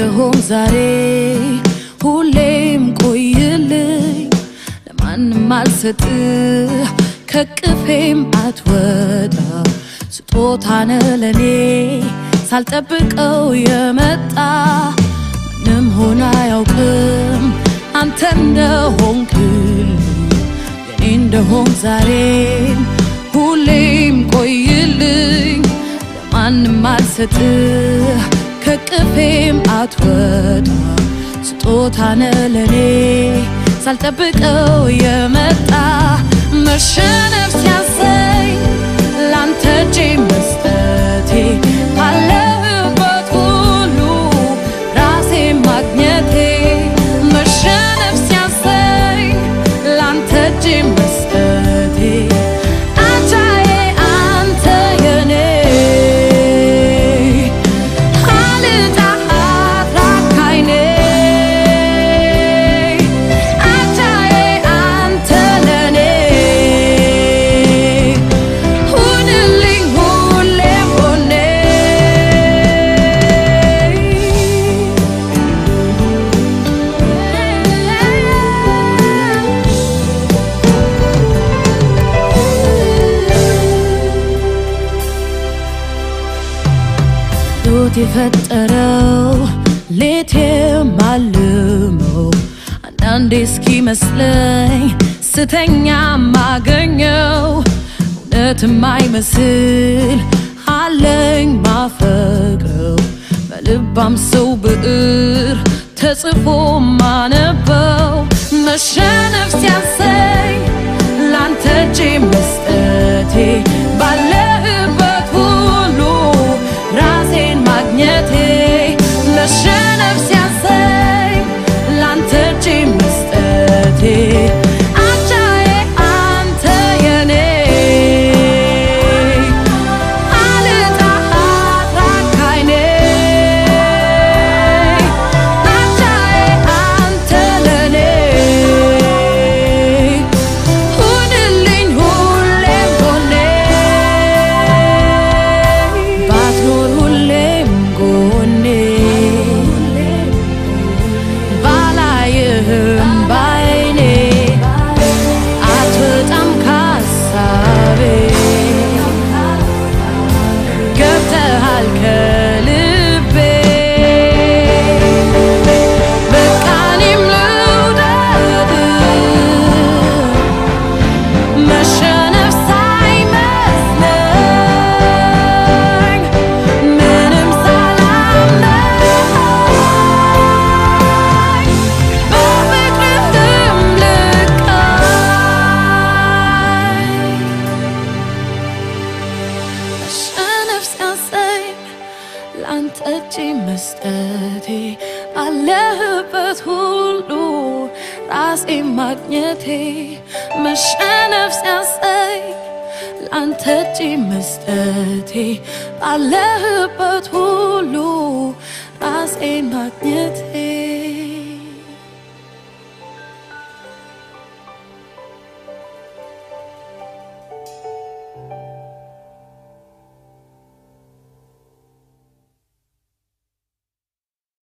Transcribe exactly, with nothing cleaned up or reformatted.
እንደሆን ዛሬ ሁሌም ቆይልኝ ለማንም አልሰጥ ከቅፌም አትወጣ ስጦታነ ለኔ ሳልጠብቀው የመጣ ምንም ሆነ አያውቅም አንተ እንደሆንክልኝ የኔ እንደሆን ዛሬ ሁሌም ቆይልኝ ለማንም አልሰጥ ከቅፌም አትወጣ ስጦታነ ለኔ ሳልጠብቀው የመጣ መሸነፍ ሲያሰኝ ላንተ እጄ መስጠቴ ባለህበት ሁሉ ራሴ ማግኘቴ መሸነፍ ሲያሰኝ ላንተ እጄ መስጠቴ አቻዬ አንተ የኔ የፈጠረው ሌት የማልመው አንዳንዴ እስኪመስለኝ ስተኛ ማገኘው እውነት የማይመስል አለኝ ማፈቅረው በልባም ሰው ብዕር ተጽፎ ማነበው መሸነፍ ሲያሰኝ ላንተ እጄ መስጠቴ ባለህበት ሁሉ ራሴን ማግኘቴ መሸነፍ ሲያሰኝ ላንተ እጄ መስጠቴ አቻዬ አንተ የኔ አልጣሃት ራካይኔ አቻዬ አንተ ለኔ ሁንልኝ ሁሌም ጎኔ ባትኖር ሁሌም ጎኔ ባላይህም ባይኔ አትወጣም ካሳቤ ገብተሃል ከልቤ በቃ እኔም ልውደድ መሸነፍ ሳይመስለኝ ምንም ሳላምነኝ በፍቅር እንድምልቃኝ መሸነፍ ሲያሰኝ ላንተ እጄ መስጠቴ ባለህበት ሁሉ ራሴ ማግኘቴ መሸነፍ ሲያሰኝ ላንተ እጄ መስጠቴ ባለህበት ሁሉ ራሴ ማግኘቴ